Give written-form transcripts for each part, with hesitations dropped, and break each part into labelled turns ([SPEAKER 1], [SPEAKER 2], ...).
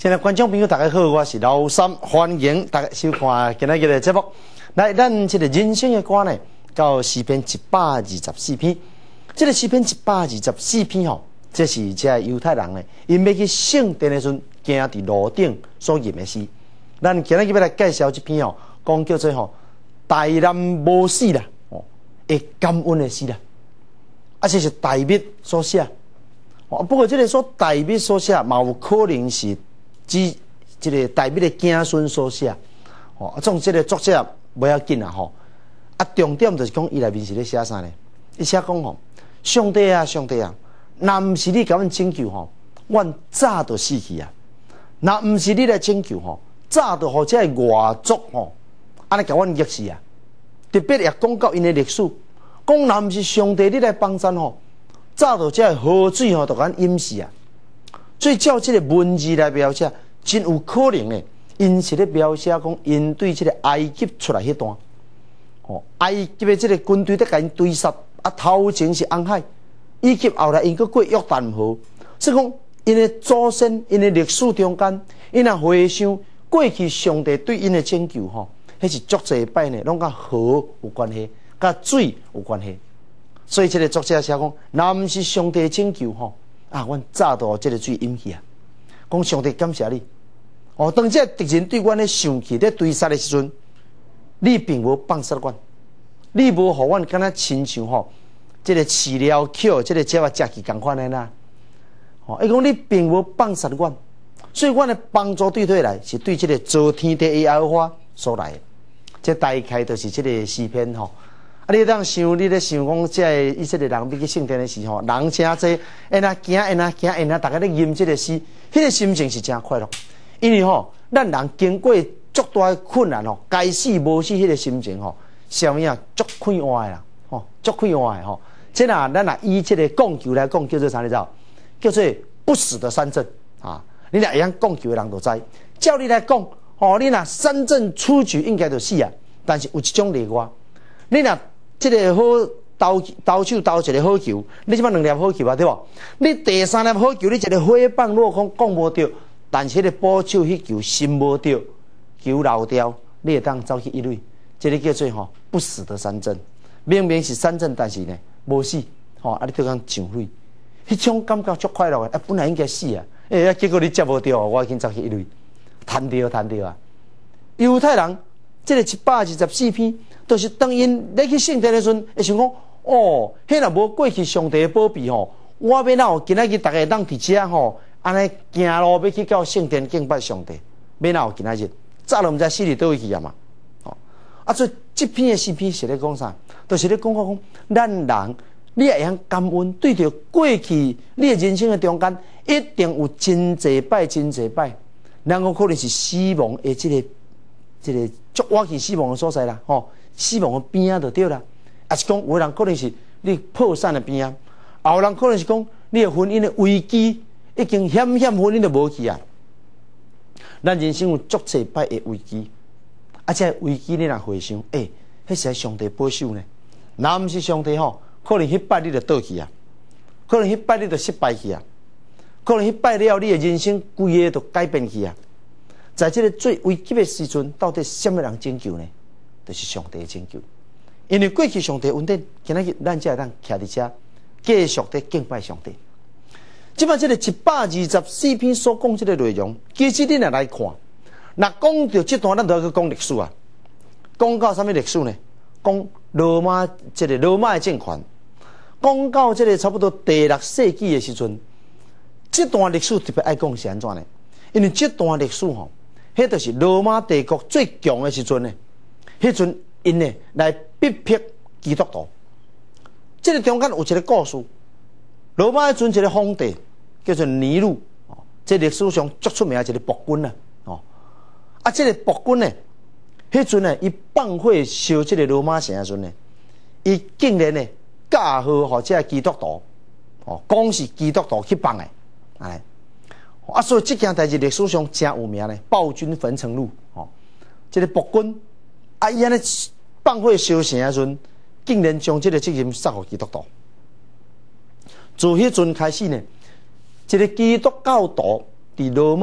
[SPEAKER 1] 亲爱的观众朋友，大家好，我是老三，欢迎大家收看今仔日的节目。来，咱这个人生的歌呢，到诗篇124篇。这个诗篇124篇吼，这是这犹太人呢，因要去圣殿的时阵，行伫路顶所吟的诗。咱今仔日要来介绍这篇吼，讲叫做吼大难无死啦，会感恩的诗啦。啊，这是大卫所写。不过这个说大卫所写，嘛有可能是指这个大卫的子孙所写。总这个作者不要紧啦吼。啊，重点就是讲伊内面是咧写啥呢？伊写讲吼，上帝啊，上帝啊，若毋是你甲阮拯救吼，阮早就死去啊。若毋是你来拯救吼，早就互这外族吼，安尼甲阮激死啊。特别也讲到因的历史，讲若毋是上帝你来帮衬吼。早到这河水吼，就甲淹死啊！所以照这个文字来描写，真有可能呢。因是咧描写讲，因对这个埃及出来迄段，埃及的这个军队在甲因追杀，啊，头前是红海，以及后来因佫过约旦河，所以讲因的祖先，因的历史中间，因若回想过去上帝对因的拯救吼，迄是足侪摆呢，拢甲河有关系，甲水有关系。所以这个作者写讲，若毋是上帝拯救吼，啊，阮早都这个水淹去啊！讲上帝感谢你，当这敌人对阮咧生气咧追杀的时阵，你并无放杀阮，你无互阮敢若亲像吼，这个饲料口，这个鸟仔食去共款的啦。伊讲你并无放杀阮，所以阮的帮助对来是对这个造天地的耶和华所来的。这大概就是这个诗篇吼。啊！你当想，你咧想讲，这以色列人要去圣殿的时候，人真多，因啊行，因啊行，因啊，大家咧吟这个诗，迄个心情是真快乐。因为吼，咱人经过足大的困难吼，该死无死，迄个心情吼，啥物啊，足快活的啦，足快活的吼。这咱若以这个讲究来讲，叫做啥你知道？叫做不死的三证啊！你若会晓讲究的人就知。照你来讲，你若三证出局，应该就死啊。但是有一种例外，你若这个好投手投一个好球，你即摆2粒好球啊，对无？你第3粒好球，你一个火棒落空讲无着，但是迄个捕手迄球心无着，球漏掉，你会当走去一垒，这个叫做不死的三振。明明是三振，但是呢无死，你就讲上垒，迄种感觉足快乐的。本来应该死啊，结果你接无着，我已经走去一垒，弹着啊！犹太人这个124篇。就是当因咧去圣殿的时阵，会想讲，迄若无过去上帝的保庇吼，我要哪有今仔日大家当伫遮吼，安尼行路要去到圣殿敬拜上帝，要哪有今仔日？早就毋知死伫倒位去啊嘛，所以这篇的诗篇是咧讲啥？就是咧讲咱人你会晓感恩，对着过去你的人生的中间，一定有真济摆，然后可能是死亡的这个足瓦去死亡的所在啦，死亡的边仔就对啦。也是讲有人可能是你破产的边仔，有人可能是讲你的婚姻的危机已经险婚姻就无去啊。咱人生有足济摆的危机，这危机你若回想，迄是上帝保守呢。若毋是上帝可能迄摆你就倒去啊，可能迄摆你就失败去啊，可能迄摆了你的人生规个就改变去啊。在这个最危急的时阵，到底什么人拯救呢？就是上帝拯救。因为过去上帝恩典，今仔日咱才会当徛伫遮，继续地敬拜上帝。即摆这个124篇所讲这个内容，其实你若来看，若讲到这段，咱就要去讲历史啊。讲到什么历史呢？讲罗马的政权，讲到这个差不多第6世纪的时阵，这段历史特别爱讲是安怎呢？因为这段历史迄就是罗马帝国最强的时阵呢。迄阵因呢来逼迫基督徒，这个中间有一个故事。罗马迄阵一个皇帝叫做尼禄，这历史上足出名的一个暴君啊。这个暴君呢，迄阵呢，伊放火烧这个罗马城的时阵呢，伊竟然呢嫁祸或者基督徒，讲是基督徒去放的，所以这件代志历史上真有名呢，暴君焚城录，这个暴君。伊安尼放火烧城的时阵，竟然将这个责任撒给基督徒。自迄阵开始呢，一个基督教徒伫罗马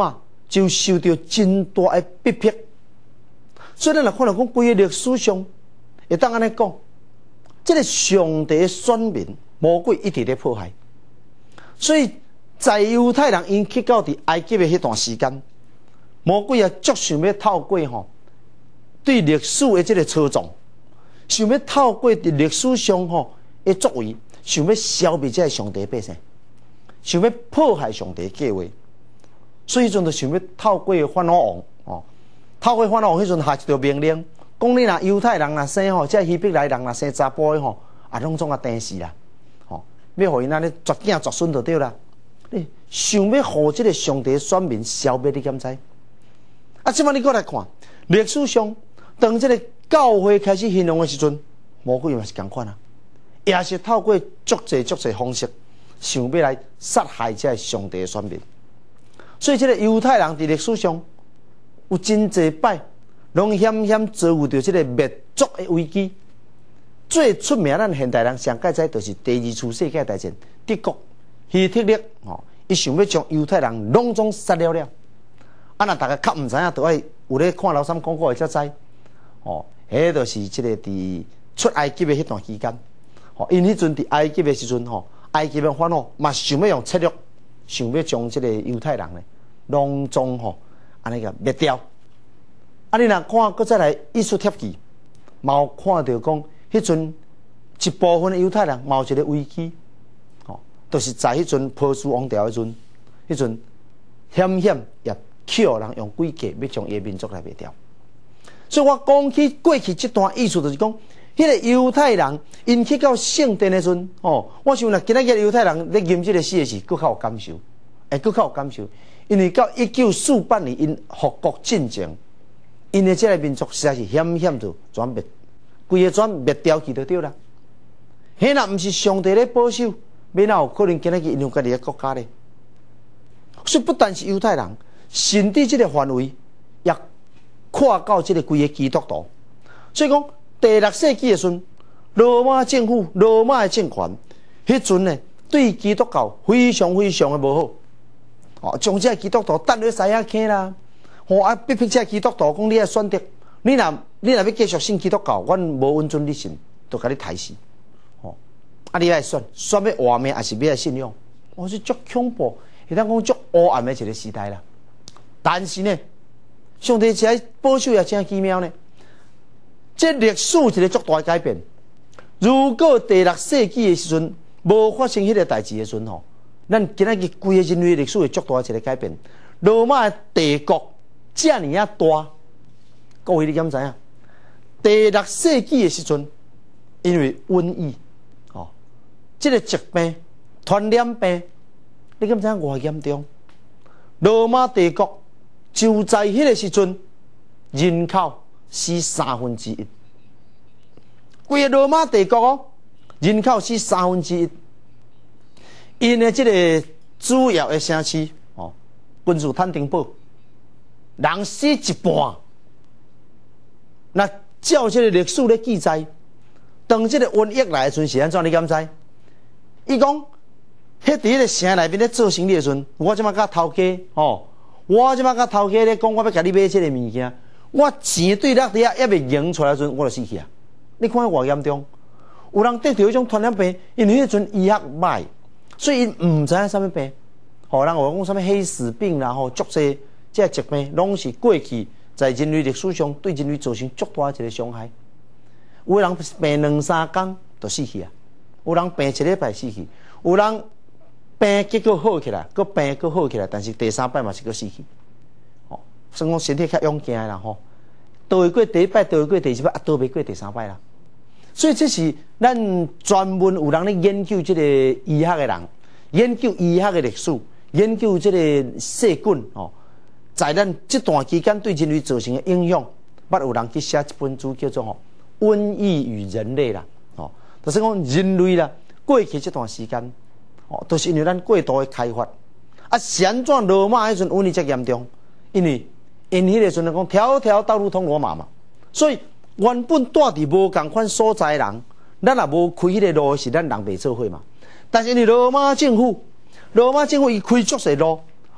[SPEAKER 1] 就受到真大的逼迫。所以咱来看到讲，规个历史上，会当安尼讲，这个上帝的选民魔鬼一直在迫害。所以在犹太人因去到伫埃及的迄段时间，魔鬼也足想要透过对历史的这个操纵，想要透过伫历史上的作为，想要消灭这个上帝的百姓，想要迫害上帝的计划。所以迄阵就想要透过法老王透过法老王迄阵下一条命令，讲你若犹太人若生这希伯来人若生查甫的拢总定死啦，要互因安尼绝囝绝孙就对啦。你想要互这个上帝的选民消灭，你敢知？即摆你过来看历史上，当这个教会开始兴旺的时阵，魔鬼嘛是共款啊，也是透过足侪方式，想要来杀害这个上帝的选民。所以这个犹太人伫历史上有真侪摆，拢险遭遇到这个灭族的危机。最出名，咱现代人上解知，就是第二次世界大战，德国希特勒伊想要将犹太人拢总杀了了。若大家较唔知影，就爱有咧看老三广告的才知。迄就是这个伫出埃及的迄段期间，因迄阵伫埃及的时阵，埃及的法老嘛想要用策略，想要将这个犹太人咧拢总安尼个灭掉。你若看，搁再来艺术贴记，嘛有看到讲，迄阵一部分的犹太人嘛有一个危机，就是在迄阵波斯王朝迄阵险也巧人用诡计要将伊的民族来灭掉。所以我讲起过去这段意思，就是讲，迄个犹太人因去到圣殿的时阵，我想若今仔日犹太人咧吟这个诗的时，佫较有感受，佫较有感受，因为到1948年因复国进程，因的这个民族实在是险就全灭，规个全灭掉去就对啦。迄若毋是上帝咧保守，要哪有可能今仔日因有家己的国家咧？所以不但是犹太人，甚至这个范围也跨到这个规个基督徒。所以讲第6世纪的时阵，罗马政府、罗马的政权，迄阵呢对基督教非常的无好，将这基督徒带去西亚坑啦，逼迫这基督徒讲你要选择，你若要继续信基督教，阮无允准你信，就甲你杀死。你爱选要活命，还是要信仰？是足恐怖，会当讲足黑暗的一个时代啦。但是呢，上帝在保守也真奇妙呢。这历史一个足大的改变。如果第6世纪的时阵无发生迄个代志的时阵咱今仔日规个人类历史会足大一个改变。罗马帝国这尔啊大，各位你敢知影？第6世纪的时阵，因为瘟疫，这个疾病、传染病，你敢知影偌严重？罗马帝国就在迄个时阵，人口死1/3，规个罗马帝国人口死1/3。因的这个主要的城市君士坦丁堡，人死一半。那照这个历史咧记载，当这个瘟疫来的时阵是安怎？你敢知？伊讲，迄伫迄个城内面咧做生意的时阵，我即马甲头家我即马甲头家咧讲，我要甲你买这个物件，我钱对落底还未赢出来的时阵，我就死去啊！你看偌严重？有人得到迄种传染病，因为迄阵医学歹，所以因唔知影啥物病。人话讲啥物黑死病啦，足侪这疾病，拢是过去在人类历史上对人类造成足大一个伤害。有人病2-3天就死去啊！有人病1礼拜死去，有人病结果好起来，佫病佫好起来，但是第3摆嘛是佫死去。所以讲身体较勇健啦，逃会过第1摆，逃会过第2摆，逃袂过第3摆啦。所以这是咱专门有人咧研究这个医学的人，研究医学的历史，研究这个细菌在咱这段期间对人类造成的影响，捌有人去写一本书叫做《瘟疫与人类》啦。就是讲人类啦，过去这段时间，都是因为咱过度的开发。是安怎罗马迄阵瘟疫遮严重？因为因迄个时阵讲条条道路通罗马嘛，所以原本住伫无共款所在的人，咱也无开迄个路，是咱人袂做伙嘛。但是因为罗马政府伊开足侪路，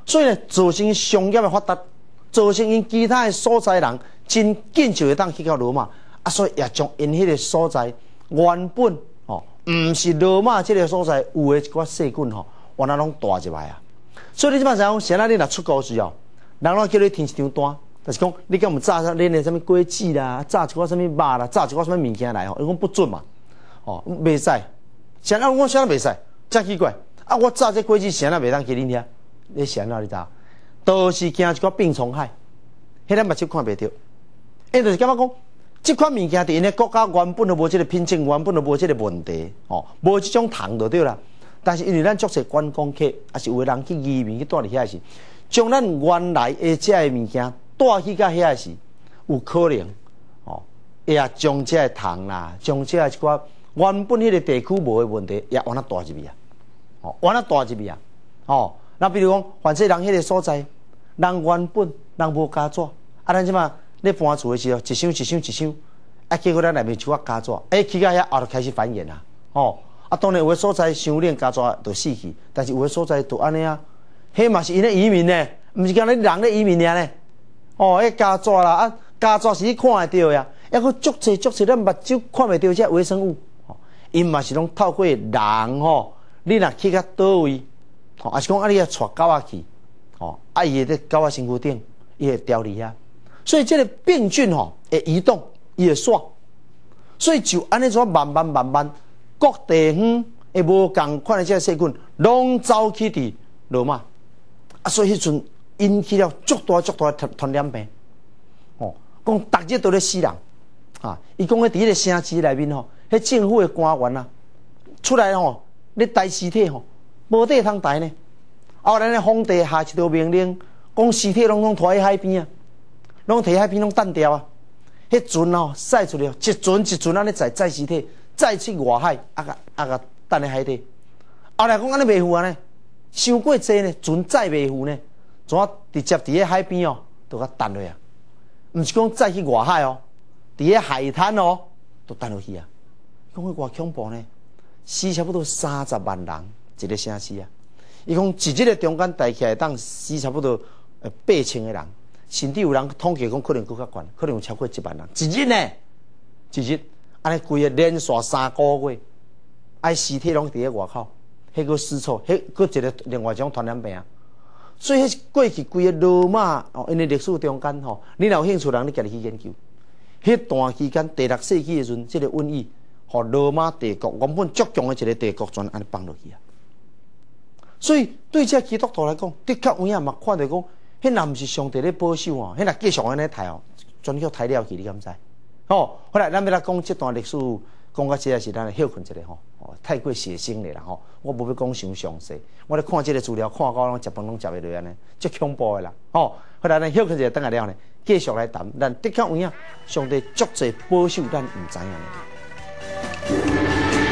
[SPEAKER 1] 所以呢，造成商业的发达，造成因其他的所在人真紧就会当去到罗马，所以也将因迄个所在原本毋是罗马这个所在有的一寡细菌原来拢带入来啊。所以你即摆讲，现在你若出国时候，人拢叫你添一张单，就是讲你敢有炸恁的什么果子啦，炸一寡什么肉啦，炸一寡什么物件来伊讲不准嘛，袂使。现在我现在袂使，真奇怪。我炸这果子现在袂当给恁遐，你现在你知？都是惊一寡病虫害，迄咱目睭看袂到。因就是感觉讲，这款物件伫因的国家原本就无这个品种，原本就无这个问题，无这种糖就对啦。但是因为咱足侪观光客，也是有的人去移民去住伫遐时，将咱原来的这个物件带去到遐时，有可能也将这个糖啦，将这一寡原本迄个地区无的问题，也往那带入去啊，往那带入去啊，那比如讲，凡是人迄个所在，人原本人无加纸，咱即马咧搬厝的时候，一箱一箱一箱，结果咱内面就加纸，去到遐后就开始繁衍啦，当然有的所在伤冷加纸就死去，但是有的所在就安尼啊，迄嘛是因咧移民呢，毋是讲咧人咧移民尔呢，迄加纸啦，加纸是你看会到呀，还佫足侪咱目睭看袂到这微生物，因嘛是拢透过人你若去到倒位，也是讲你要带狗仔去，伊会咧狗仔身躯顶，伊会掉伫遐，所以这个病菌会移动，伊会煞，所以就安尼怎慢慢。各地方会无共款的这细菌，拢走去伫罗马，所以迄阵引起了足大的传染病。讲逐日都咧死人，伊讲伫迄个城市内面迄政府的官员啊，出来咧抬尸体无地通抬呢。后来咧皇帝下一条命令，讲尸体拢拖去海边啊，拢摕海边拢弹掉啊。迄船驶出来，一船安尼载尸体。再去外海，个等咧海底。后来讲安尼袂赴呢，伤过济呢，船载袂赴呢，怎啊直接伫咧海边就甲弹落啊？毋是讲再去外海伫咧海滩就弹落去啊！讲迄偌恐怖呢，死差不多30万人一个城市啊！伊讲一日的中间大起来当死差不多8000个人，甚至有人统计讲可能更较悬，可能有超过1万人一日呢，一日。安尼规个连续3个月，尸体拢伫咧外口，迄个失错，迄个一个另外一种传染病啊。所以迄过去规个罗马因为历史中间你若有兴趣人，你家己去研究。迄段期间第6世纪的时阵，这个瘟疫，罗马帝国原本足强的一个帝国，全安尼放落去啊。所以对这基督徒来讲，的确有影嘛看到讲，迄若毋是上帝咧保守迄若继续安尼抬全叫抬了去，你敢知？好来，咱要来讲这段历史，讲到这是咱来休困一下太过血腥了啦我无要讲伤详细，我咧看这个资料，看到拢食饭拢食袂落安尼，足恐怖的啦好来，咱休困一下，等下了呢，继续来谈，咱的确有影，上帝足侪保守，咱毋知影呢。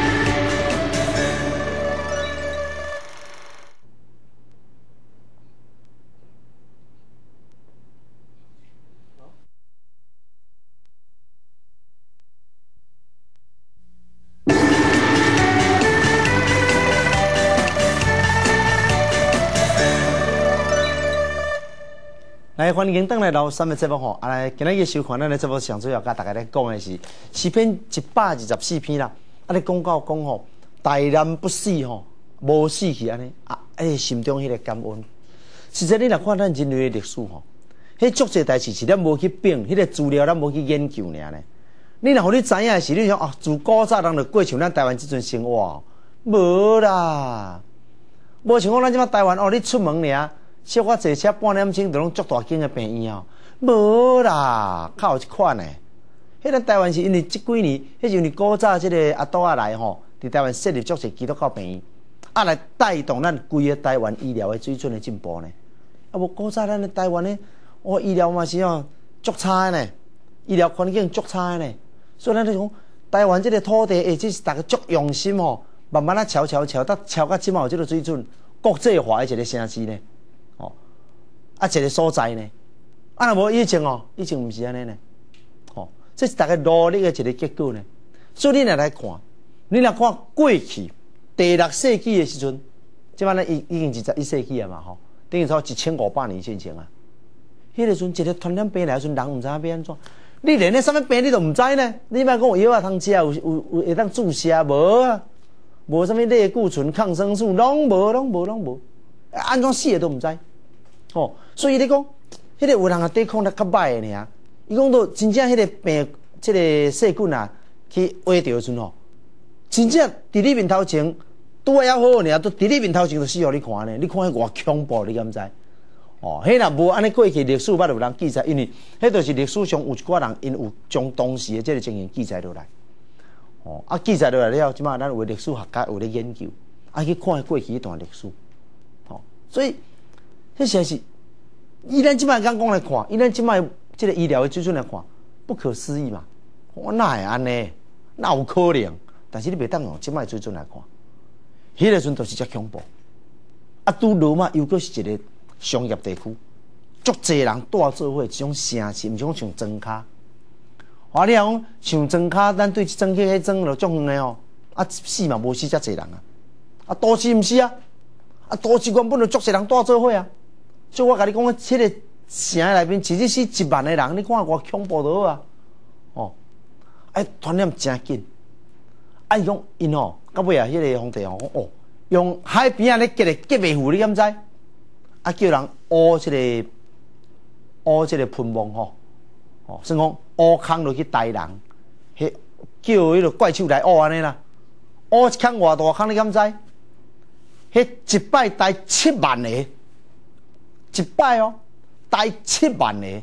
[SPEAKER 1] 来，欢迎登来到3个节目来，今日收看咱的节目上主要甲大家咧讲的是诗篇124篇啦。咧讲到讲大难不死无死去安尼心中迄个感恩。实际你若看咱人类的历史迄足侪代志是咱无去并，迄个资料咱无去研究尔呢。你若互你知影的是，你想自古早人就过像咱台湾即阵生活无啦，无像讲咱即马台湾你出门尔。小可坐车半点钟就拢足大间的病院无啦，较有一款的。迄咱台湾是因为即几年，迄是因为古早即个阿斗来伫台湾设立足侪基督教病院，来带动咱规个台湾医疗的水准的进步呢。无古早咱的台湾呢，医疗嘛是足差的呢，医疗环境足差的呢。所以咱就讲，台湾即个土地，这是大家足用心慢慢敲，到敲到即嘛有即个水准，国际化的一个城市呢。一个所在呢，若无以前以前毋是安尼呢，这是大家努力的一个结果呢。所以你若来看，你若看过去第6世纪的时阵，即摆呢已经21世纪啊嘛等于说1500年之前啊。迄个阵一个传染病来，阵人唔知影要安怎。你连那什么病你都唔知呢？你莫讲有药啊通食，有会当注射无啊？无什么类固醇、抗生素，拢无，安怎死的都唔知。哦，所以你讲，迄个有人啊抵抗力较歹的尔，伊讲到真正迄个病，即个细菌啊去挖着的阵吼，真正伫你面头前拄啊好好尔，都伫你面头前就死互你看呢。你看迄偌恐怖，你敢知？哦，迄若无安尼过去历史捌有人记载，因为迄就是历史上有一寡人因有将当时的即个情形记载落来。哦，啊记载落来了，即马咱有历史学家有咧研究，啊去看过去迄段历史。哦，所以迄实在是，以咱即马眼光来看，以咱即马即个医疗的水准来看，不可思议嘛。我哪会安尼？哪有可能？但是你袂当用即马水准来看，迄个阵就是遮恐怖。啊，拄罗马又阁是一个商业地区，足侪人住做伙，一种城市，毋是讲像庄卡。啊，你若讲像庄卡，咱对庄去迄庄就足远的哦。啊，死嘛无死遮侪人啊。啊，都市毋是啊。啊，都市原本就足侪人住做伙啊。所以我甲你讲，迄个城内面一日死1万个人，你看偌恐怖就好啊。哦，哎，传染真紧。啊，伊讲因哦，到尾啊，迄个皇帝讲哦，用海边啊咧结袂赴，你敢知？啊，叫人挖即个喷墓吼，哦，算讲挖坑落去逮人，迄叫迄个怪手来挖安尼啦，挖一坑偌大坑，你敢知？迄一摆逮7万个，一摆哦，逮7万个，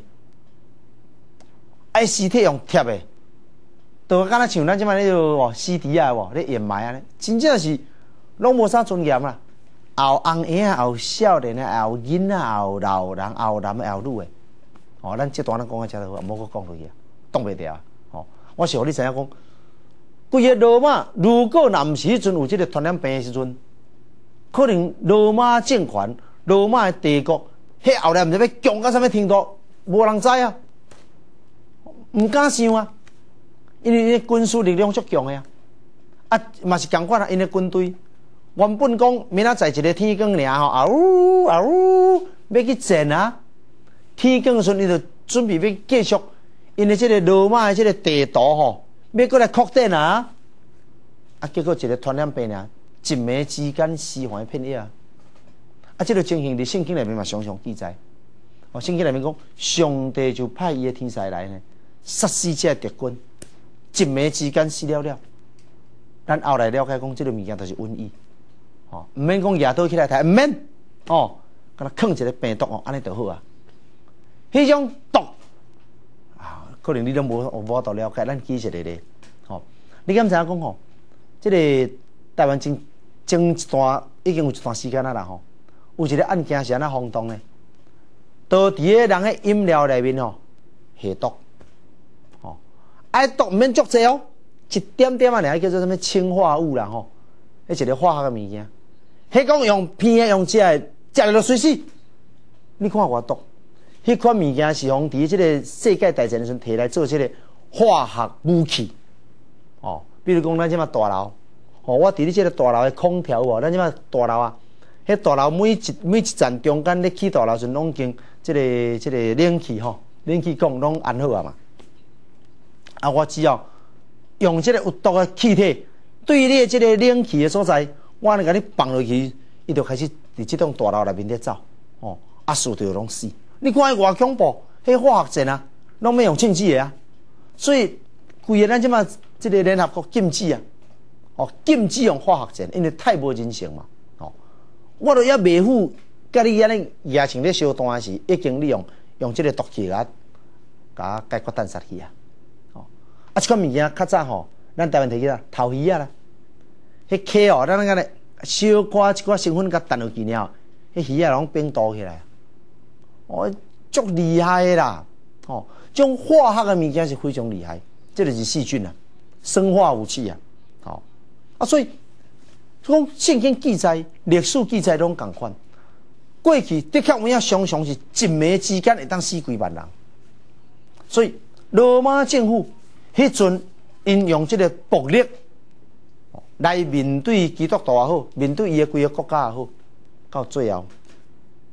[SPEAKER 1] 啊，尸体用贴的，就敢若像咱即摆迄个尸猪啊，咧掩埋安尼，真正是拢无啥尊严啦。后红婴仔、后少年的、后囡仔、后老人、后男的、后女的，哦，咱这段咱讲到遮就好，无搁讲落去啊，挡袂掉啊。哦，我是互你知影讲，规个罗马如果若毋是迄阵有即个传染病的时阵，可能罗马政权、罗马的帝国，迄后来毋知要强到啥物程度，无人知啊，毋敢想啊，因为因的军事力量足强的啊，啊嘛是共款啊，因的军队。原本讲明仔载一个天光尔吼，啊呜啊呜，要去战啊！天光时，伊就准备要继续，因为即个罗马的即个地图吼，要过来扩展啊！啊，结果一个传染病啊，一暝之间尸横遍野啊！啊，即个情形伫圣经内面嘛常常记载。哦，圣经内面讲，上帝就派伊的天使来呢，杀死这敌军，一暝之间死了了。咱后来了解讲，即个物件就是瘟疫。哦，毋免讲夜倒起来睇，毋免哦，敢若囥一个病毒哦，安尼就好啊。迄种毒啊，可能你都无法度了解，咱记一个咧。哦，你敢知影讲吼？即个台湾前一段已经有一段时间啦吼，有一个案件是安那轰动呢？都伫个人的饮料内面吼下毒，哦，啊毒毋免足济哦，一点点啊，尔叫做什么氰化物啦吼，迄一个化学的物件。迄讲用片的用食的，食了就随死。你看偌毒，迄款物件是从伫即个世界大战时摕来做即个化学武器。哦，比如讲咱即马大楼，哦，我伫你即个大楼的空调哦，咱即马大楼啊，迄大楼每一站中间咧起大楼时拢经即个冷气吼，冷气管拢安好啊嘛。啊，我只要用即个有毒的气体对你的即个冷气的所在。我安尼甲你放落去，伊就开始伫即栋大楼内面咧走，哦，啊，所有拢死。你看伊偌恐怖，迄化学战啊，拢要用禁止的啊。所以，规个咱即马即个联合国禁止啊，哦，禁止用化学战，因为太无人性嘛。哦，我都也未赴，甲你安尼疫情咧烧弹时，已经利用即个毒气甲解决弹杀去啊。哦，啊，即款物件较早吼，咱台湾提起啦，头鱼啊啦。迄溪哦，咱安尼小可一寡成分甲淡落去了，迄鱼啊拢冰倒起来，哦，足厉害的啦！哦，这种化学的物件是非常厉害，这就是细菌啊，生化武器啊，哦，啊，所以讲圣经记载、历史记载拢共款，过去的确有影常常是一暝之间会当死几万人，所以罗马政府迄阵因用这个暴力。来面对基督徒也好，面对伊个规个国家也好，到最后，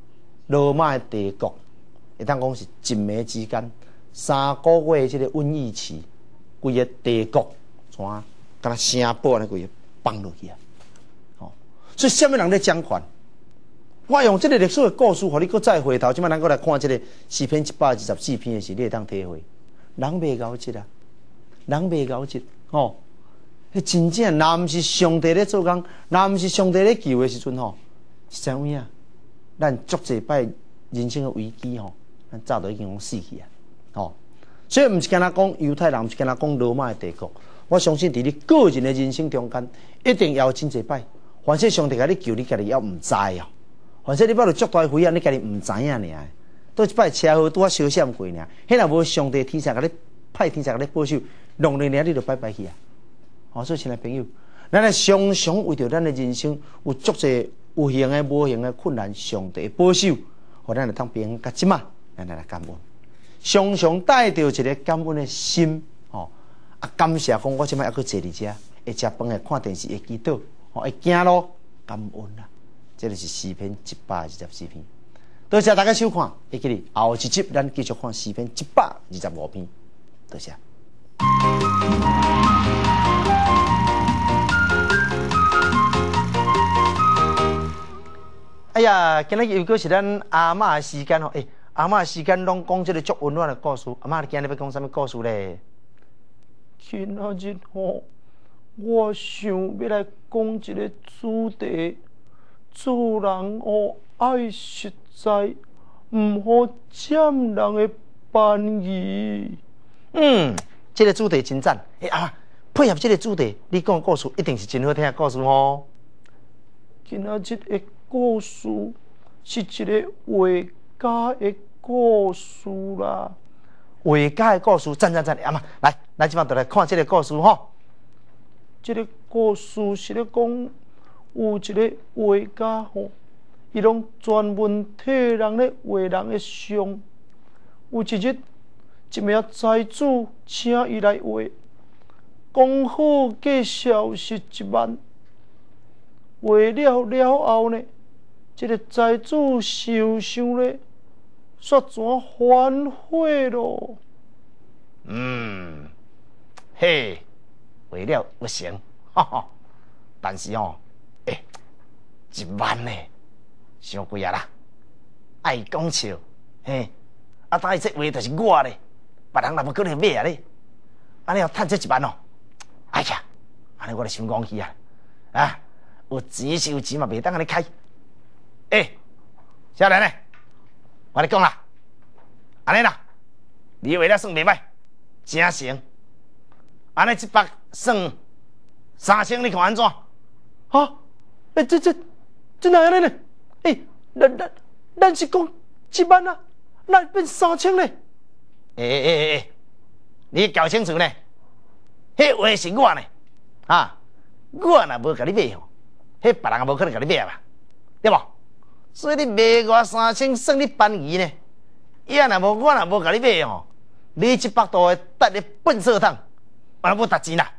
[SPEAKER 1] 罗马帝国，会当讲是一暝之间3个月即个瘟疫期，规个帝国怎敢若城堡安尼规个崩落去啊！哦，所以什么人咧掌权？我用这个历史的故事，互你搁再回头，即摆咱搁来看这个诗篇124篇的时，你会当体会，人袂咬舌啊，人袂咬舌哦。迄真正，若毋是上帝咧做工，若毋是上帝咧救的时阵吼，是怎样啊？咱足济摆人生的危机吼，咱早都已经讲死去啊！吼，所以毋是干那讲犹太人，毋是干那讲罗马的帝国。我相信伫你个人的人生中间，一定要有真济摆，凡是上帝甲你救，你家己要毋知哦。反正你捌着足大危险，你家己毋知影尔。倒一摆车祸拄啊小闪过尔，迄若无上帝天煞甲你派天煞甲你保守，弄你你就拜拜去啊！哦，所以亲爱朋友，咱来常常为着咱的人生有足济有形的、无形的困难，上帝保守，互咱来当平甲即嘛，咱来感恩，常常带着一个感恩的心，哦，啊，感谢讲我即摆还佫坐伫遮，会食饭会看电视会祈祷，哦，会行路，感恩啦。这就是诗篇124篇。多谢大家收看，会记哩后一集咱继续看诗篇125篇。多谢。哎呀，今日又过是咱阿嬷的时间哦。阿嬷的时间拢讲这个足温暖的故事。阿嬷，你今日要讲什么故事咧？今仔日吼，我想要来讲一个主题。做人哦，爱实在，唔好占人的便宜。这个主题真赞。啊，配合这个主题，你讲的故事一定是真好听的故事哦。今仔日的故事是一个画家的故事啦。画家的故事，赞！阿妈，来，咱即摆就来看这个故事吼。这个故事是咧讲。有一个画家吼，伊拢专门替人咧画人的像。有一日，一名财主请伊来画，讲好价小是1万。画了后呢，这个财主受伤咧，煞怎反悔咯？嘿，画了不成，哈哈，但是哦。1万呢，伤贵啊啦！爱讲笑，嘿，啊，当伊这画就是我咧，别人若无可能买啊咧，安尼要趁这1万哦，哎呀，安尼我就心讲去啊，啊，有钱是有钱嘛，袂当安尼开。少年呢，我咧讲啦，安尼啦，你画了算袂歹，真成，安尼1百算3000，你看安怎？啊？这哪样呢？咱是讲1万啊，那变3000呢？你搞清楚呢？迄话是我呢，啊，我若无甲你买吼，迄别人也无可能甲你买吧，对无？所以你卖我3000，算你便宜呢。我若无甲你买吼，你100度的得你粪扫桶，我无值钱啦。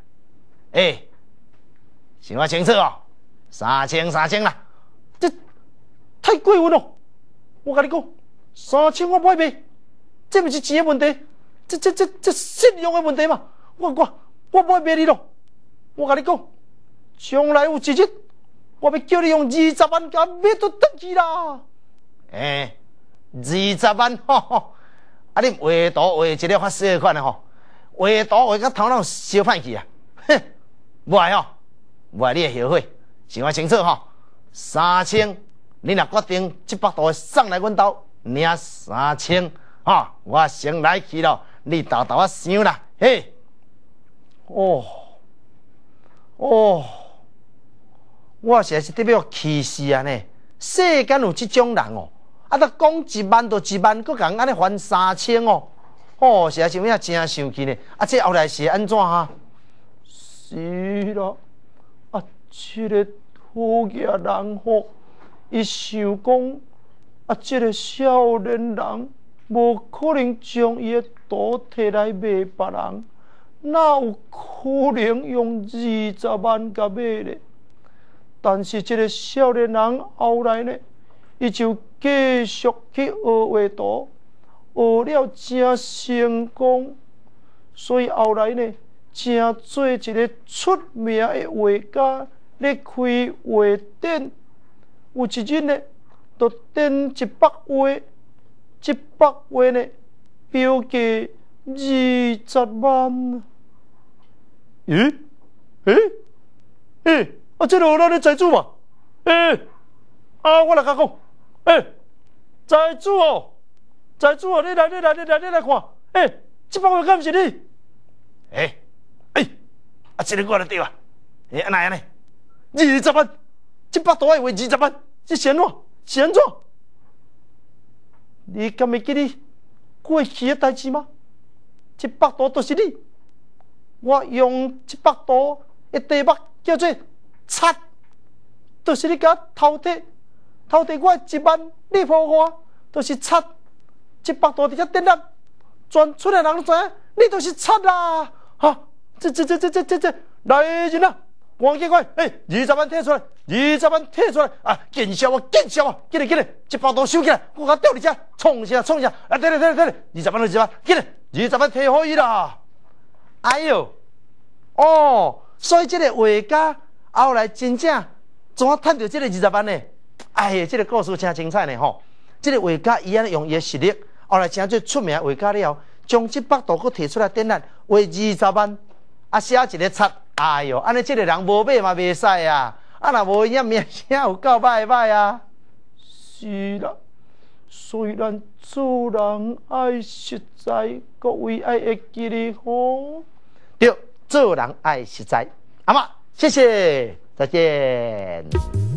[SPEAKER 1] 想我清楚哦，3000啦。这太过分了！我跟你讲，3000我不爱卖，这不是钱的问题，这信用的问题嘛。我不爱卖你咯。我跟你讲，将来有一日，我要叫你用20万甲买都转去啦。20万，啊，你画图画一个较小款的吼，画图画到头脑烧歹去啊！哼，无爱吼，无爱你会后悔，想我清楚吼。3000，你若决定100度送来阮兜，领3000，我先来去咯，你豆豆想啦，嘿，我实在是特别气死啊呢！世间有这种人哦，啊，得讲1万就1万，佮共安尼还3000哦，实在是影真生气呢！啊，这后来是安怎哈？是啦，啊，这个。好野人吼，伊想讲啊，这个少年人无可能将伊的图摕来卖别人，哪有可能用20万甲买咧？但是这个少年人后来呢，伊就
[SPEAKER 2] 继续去学画图，学了真成功，所以后来呢，真做一个出名的画家，咧开画展，有一日呢，就展100画，100画呢，标价20万。咦？啊，这个咱的财主嘛？我来甲讲，财主哦，你来看，这帮画敢是你？这个我来对啊，安那20万，100多块画20万，这是安怎？你敢会记你过去的代志吗？100多都是你，我用100多的题目叫做贼，就是你甲偷摕我1万，你付我，就是贼。100多伫遐展览，全村的人都知影，你就是贼啦！哈，这，来人啊！赶紧快，20万摕出来，20万摕出来啊！见笑啊！紧来，100多收起来，我甲吊你遮，创啥？啊，对20万，紧来，20万摕好伊啦！哎呦，所以这个画家后来真正怎啊赚到这个20万呢？哎呀，这个故事真精彩呢吼！这个画家伊安尼用伊的实力，后来真最出名的画家了后，将100多个摕出来展览，画20万，啊写一个册，哎哟，安尼这个人无买嘛袂使啊！啊若无伊名声有够歹啊！是啦，所以咱做人爱实在，各位爱会记哩吼。对，做人爱实在。阿妈，谢谢，再见。